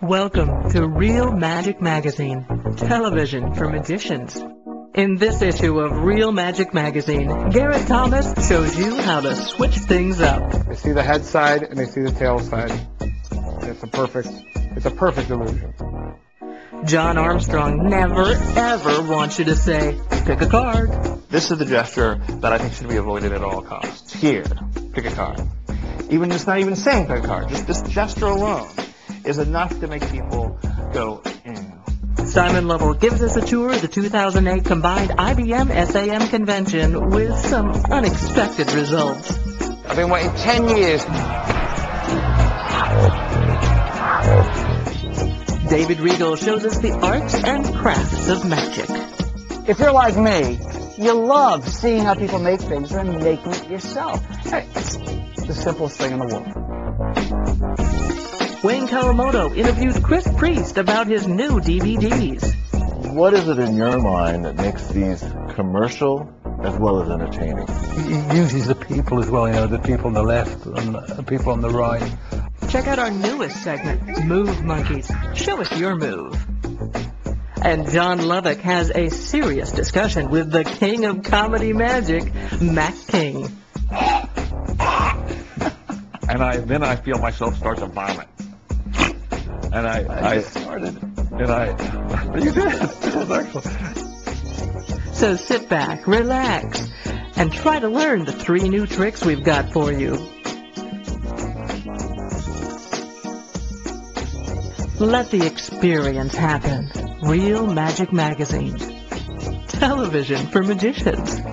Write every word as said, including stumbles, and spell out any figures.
Welcome to Real Magic Magazine, television for magicians. In this issue of Real Magic Magazine, Garrett Thomas shows you how to switch things up. They see the head side and they see the tail side. And it's a perfect, it's a perfect illusion. John Armstrong never, ever wants you to say, pick a card. This is the gesture that I think should be avoided at all costs. Here, pick a card. Even just not even saying pick a card, just this gesture alone is enough to make people go, ew. Simon Lovell gives us a tour of the two thousand eight combined I B M S A M convention with some unexpected results. I've been waiting ten years. David Regal shows us the arts and crafts of magic. If you're like me, you love seeing how people make things and making it yourself. Hey, it's the simplest thing in the world. Wayne Kawamoto interviewed Chris Priest about his new D V Ds. What is it in your mind that makes these commercial as well as entertaining? It uses the people as well, you know, the people on the left and the people on the right. Check out our newest segment, Move Monkeys. Show us your move. And John Lovick has a serious discussion with the king of comedy magic, Mac King. And I then I feel myself start to vomit. And I, I, I started. And I, you did. That was excellent. So sit back, relax, and try to learn the three new tricks we've got for you. Let the experience happen. Real Magic Magazine. Television for magicians.